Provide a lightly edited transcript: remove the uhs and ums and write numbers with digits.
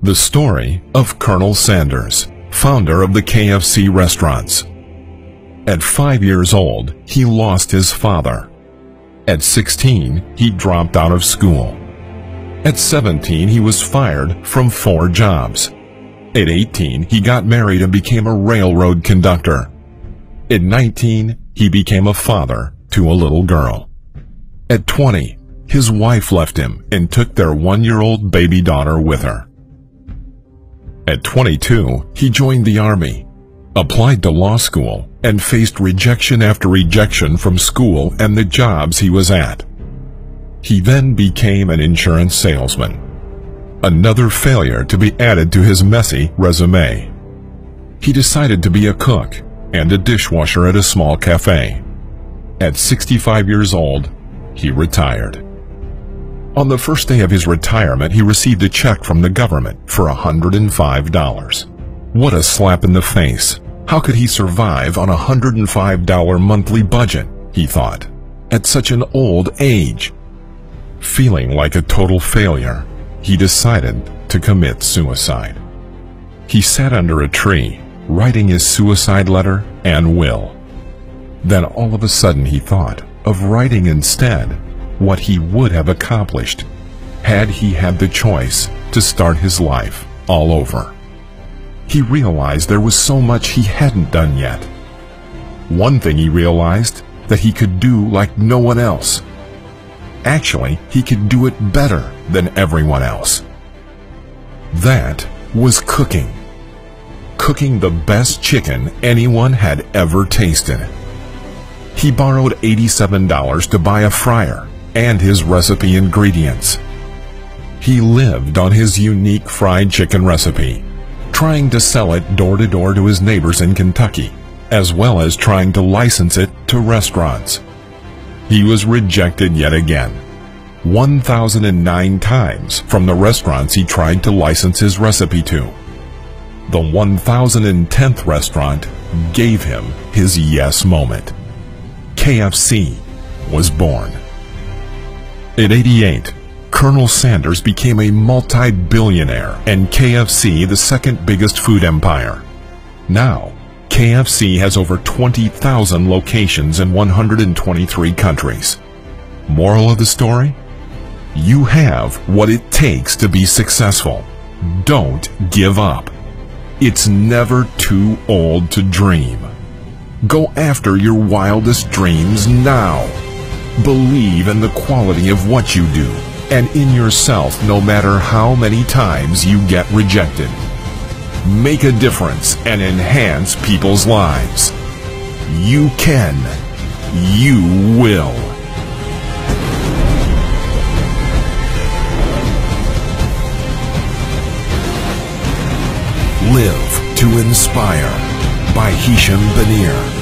The story of Colonel Sanders, founder of the KFC restaurants. At 5 years old, he lost his father. At 16, he dropped out of school. At 17, he was fired from 4 jobs. At 18, he got married and became a railroad conductor. At 19, he became a father to a little girl. At 20, his wife left him and took their 1-year-old baby daughter with her. At 22, he joined the Army, applied to law school, and faced rejection after rejection from school and the jobs he was at. He then became an insurance salesman. Another failure to be added to his messy resume. He decided to be a cook and a dishwasher at a small cafe. At 65 years old, he retired. On the first day of his retirement, he received a check from the government for $105. What a slap in the face. How could he survive on a $105 monthly budget, he thought, at such an old age? Feeling like a total failure, he decided to commit suicide. He sat under a tree, writing his suicide letter and will. Then all of a sudden he thought of writing instead what he would have accomplished had he had the choice to start his life all over. He realized there was so much he hadn't done yet. One thing he realized, that he could do like no one else. Actually, he could do it better than everyone else. That was cooking. Cooking the best chicken anyone had ever tasted. He borrowed $87 to buy a fryer and his recipe ingredients. He lived on his unique fried chicken recipe, trying to sell it door to door to his neighbors in Kentucky, as well as trying to license it to restaurants. He was rejected yet again, 1,009 times from the restaurants he tried to license his recipe to. The 1,010th restaurant gave him his yes moment. KFC was born. At 88, Colonel Sanders became a multi-billionaire and KFC the second biggest food empire. Now, KFC has over 20,000 locations in 123 countries. Moral of the story? You have what it takes to be successful. Don't give up. It's never too old to dream. Go after your wildest dreams now. Believe in the quality of what you do and in yourself no matter how many times you get rejected. Make a difference and enhance people's lives. You can. You will. Live to Inspire by Hisham Banir.